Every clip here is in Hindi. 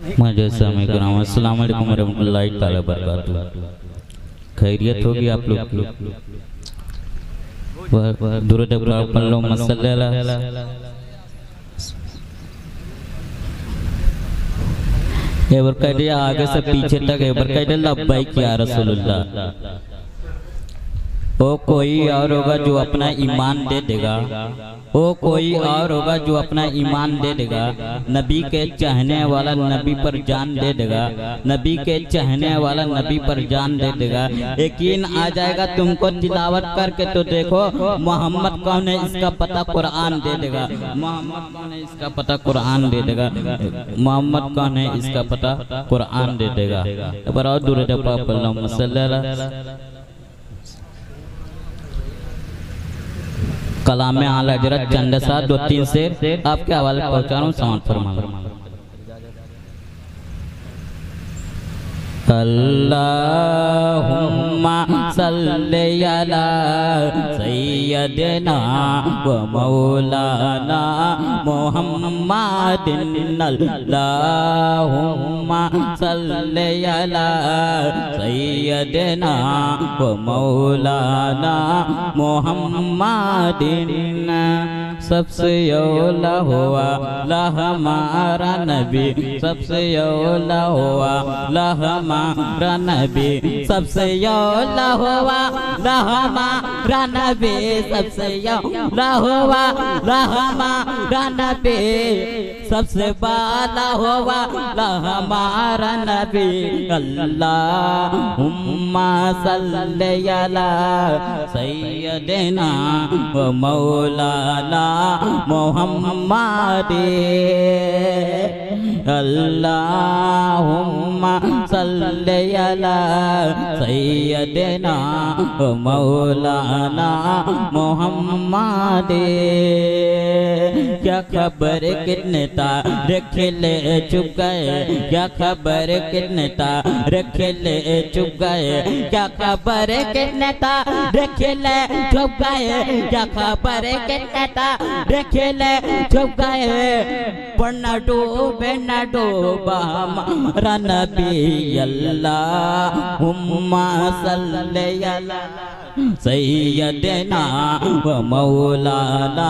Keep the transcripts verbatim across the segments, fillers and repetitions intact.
अस्सलाम वालेकुम रहमतुल्लाहि ताला बरकातुहू। खैरियत होगी आप लोग की? दुरूद पढ़ लो, मसल्ले एवर कह दिया आगे से पीछे तक एवर कह दिया लब्बैक या रसूलुल्लाह। ओ कोई और होगा जो अपना ईमान दे देगा, ओ कोई और होगा जो अपना ईमान दे देगा, नबी के चाहने वाला नबी पर जान दे देगा, नबी के चाहने वाला नबी पर जान दे देगा। यकीन आ जाएगा तुमको तिलावत करके तो देखो मोहम्मद कौन है इसका पता कुरान दे देगा, मोहम्मद कौन है इसका पता कुरान दे देगा, मोहम्मद कौन है इसका पता कुरान दे देगा। पर और दुरूद पाक पढ़ लो, मसल्ला कलाम आला हजरत चंद सा दो तीन से आपके हवाले पहुंचा रहा हूँ, समाप्त फरमा। अल्लाहुम्मा सल्ली अला सय्यदिना व मौलाना मुहम्मदिन। अल्लाहुम्मा सल्ली अला सय्यदिना व मौलाना मुहम्मदिन। सबसे औला हुआ ला हमारा नबी, सबसे औला हुआ ला हमारा नबी, सबसे औला हुआ ला हमारा नबी, सबसे औला हुआ ला हमारा नबी, सबसे बाला हुआ ला हमारा नबी। अल्लाहुम्मा सल्ली अला सय्यदिना व मौलाना मुहम्मदिन। अल्लाहुम्मा सल्ली अला सय्यदिना व मौलाना मुहम्मदिन। क्या खबर कितने तारे खिले चुप गए, क्या खबर कितने तारे खिले चुप गए, क्या खबर कितने तारे खिले चुप गए, क्या खबर कितने तारे खिले चुप गए। पढ़ना डूबे न डूबा हमारा नबी। अल्लाहुम्मा सल्ली अला सय्यदिना व मौलाना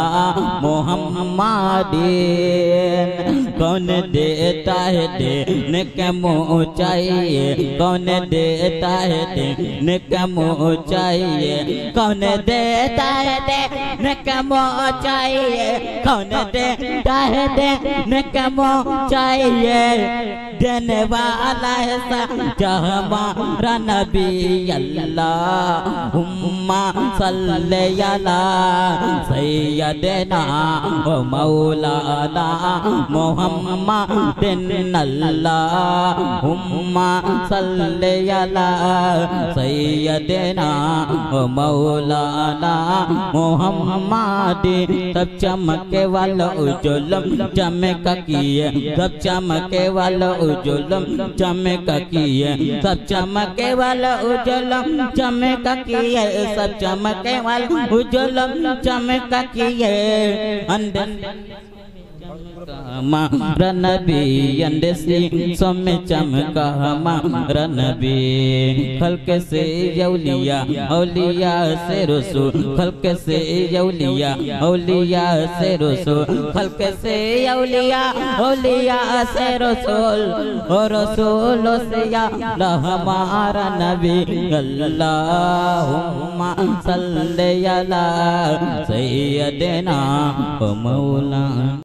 मुहम्मदिन। कौन देता है देने के मुँह चाहिए, कौन देता है देने के मुँह चाहिए, कौन देता है देने के मुँह चाहिए, कौन देता है देने के मुँह चाहिए। देने वाला है सच्चा हमारा नबी। अल्लाहुम्मा सल्ली अला सय्यदिना व मौलाना मुहम्मदिन। अल्लाहुम्मा सल्ली अला सय्यदिना व मौलाना मुहम्मदिन। तब चमके वाला उज्जवलम चमक किए, तब चमके वाला उज्जवलम चमक किए, सब चमके वाला उज्जवलम चमक किए, सब चमके वाला उज्जवलम चमक किए। हमारा नबी अंदेसी सोमे चमका हमारा नबी। खल्क से औलिया औलिया से रसूल, खल्क से औलिया औलिया से रसूल, खल्क से औलिया औलिया से रसूल, और रसूलों से या हमारा नबी। अल्लाहुम्मा सल्ली अला सय्यदिना व मौलाना।